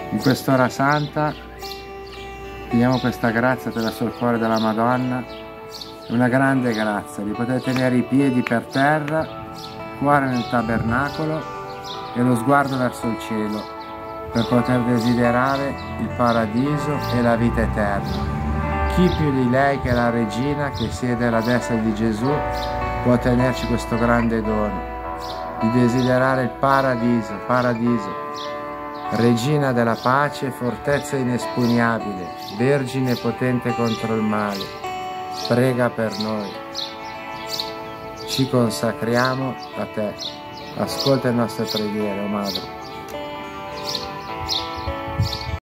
In quest'ora santa chiediamo questa grazia attraverso il cuore della Madonna, una grande grazia di poter tenere i piedi per terra, il cuore nel tabernacolo e lo sguardo verso il cielo, per poter desiderare il paradiso e la vita eterna. Chi più di lei, che è la regina che siede alla destra di Gesù, può tenerci questo grande dono di desiderare il paradiso, paradiso. Regina della pace, fortezza inespugnabile, vergine potente contro il male, prega per noi. Ci consacriamo a te. Ascolta le nostre preghiere, o Madre.